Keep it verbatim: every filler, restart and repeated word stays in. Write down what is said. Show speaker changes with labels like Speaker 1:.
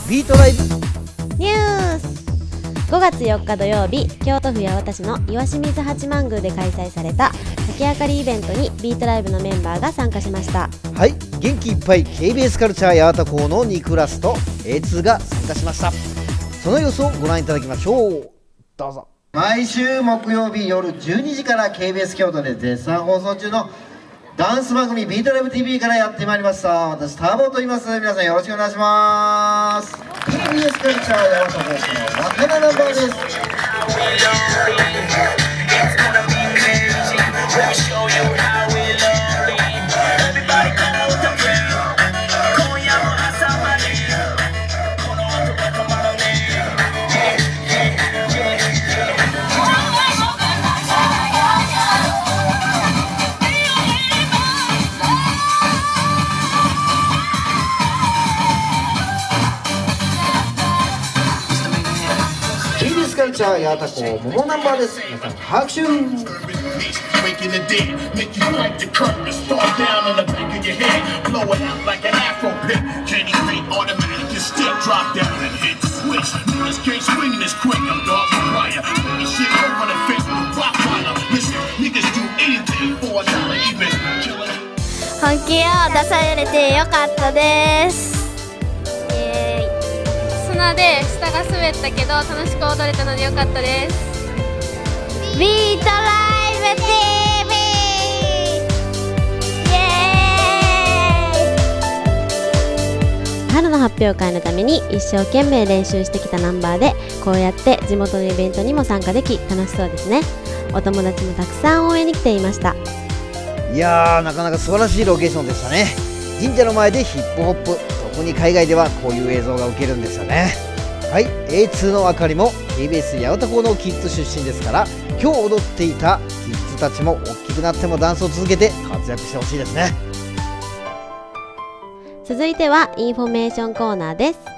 Speaker 1: ビートライブ
Speaker 2: ニュース。ごがつよっか土曜日、京都府八幡市の石清水八幡宮で開催された竹あかりイベントにビートライブのメンバーが参加しました。
Speaker 1: はい、元気いっぱい ケービーエス カルチャー八幡校のにクラスと エーツー が参加しました。その様子をご覧いただきましょう。どうぞ。
Speaker 3: 毎週木曜日夜じゅうにじから ケービーエス 京都で絶賛放送中のダンス番組ビートライブ ティーブイ からやってまいりました。私ターボーと言います。皆さんよろしくお願いします。 ケービーエス カルチャー八幡放送の若菜ナンバーです。ケービーエス カルチャー八幡校モモナンバーです。皆さん拍手。
Speaker 4: Making it dead, make you like the curtain, start down on the back of your head, blow it out like an afro pick. Candy paint automatic, your stick drop down and hit the switch. Niggas can't swing this quick, I'm dog for fire. This shit over the face with rock fire. Listen, niggas do anything for a dollar even. Killer.
Speaker 5: 本気を出されてよかったです。イエーイ。砂で下が滑ったけど楽しく踊れたのでよかったです。ビートライブ ティーブイ イエーイ。
Speaker 2: 春の発表会のために一生懸命練習してきたナンバーで、こうやって地元のイベントにも参加でき楽しそうですね。お友達もたくさん応援に来ていました。
Speaker 1: いやー、なかなか素晴らしいロケーションでしたね。神社の前でヒップホップ、特に海外ではこういう映像が受けるんですよね。はい、エーツー のあかりも ケービーエス 八幡校のキッズ出身ですから、今日踊っていたキッズたちも大きくなってもダンスを続けて活躍してほしいですね。
Speaker 2: 続いてはインフォメーションコーナーです。